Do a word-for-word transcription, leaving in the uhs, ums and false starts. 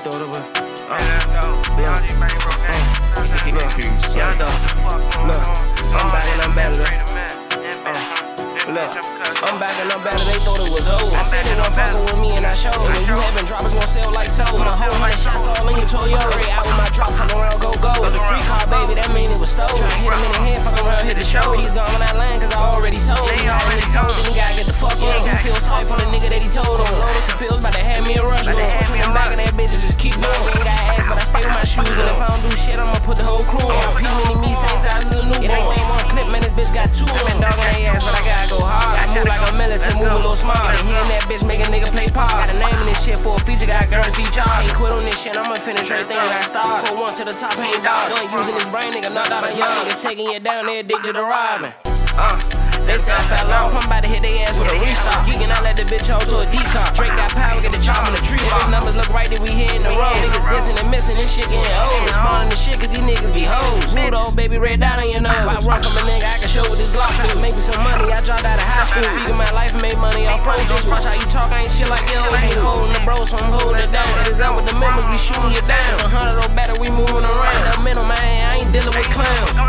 throw it away. Uh, look, uh, look, y'all though. Look, I'm back and I'm better. Uh, look, I'm back and I'm better. They thought it was over. I said they weren't fucking with me and I showed them. You having droppers gon' sell like so. Put a whole hundred shots all in your Toyota. Ray out with my drop, fuck around, go go. It's a free car, baby, that mean it was stolen. I hit him in the head, fuck around, hit the show. He's gone when I land, cause I already sold. He already told him, he gotta get the fuck on. He feel sorry for the nigga that he told on. Loaded some pills, about to have me a rush. Switching them back and that bitch just keep going. We ain't got ass, but I stay with my shoes. And if I don't do shit, I'ma put the whole crew on. P-Mini me, same size as a newborn. It ain't one clip, man, this bitch got two. I've been dogging they ass, but I gotta go hard. I move like a militant, move a little smart. And hearing that bitch make a nigga play pause. Got a name in this shit for a feature, got guaranteed charge. Ain't quit on this shit, I'ma finish everything that I start. Put one to the top, ain't dog. Don't using his brain, nigga, knocked out a young nigga. Taking you down, they addicted to robbing. Uh, they say I fell off, I'm about to hit they ass with a restart. Geeking, I let the bitch hold to a decop. Drake got power, get the chop in the tree. If his numbers look right, then we hitting the road. Niggas dissing and missing, this shit getting old. Responding to shit, cause these niggas be hoes. Smooth old baby, red dot on your nose. I run from a nigga, I can show with this Glock do. Make me some money, I dropped out of high school. Speaking my life, made money off pro. Just watch how you talk, I ain't shit like yo. Ain't holding the bros, so I'm holding it down. It is out with the members, we shooting you down. A hundred or better, we moving around. The middle man, I ain't dealing with clowns.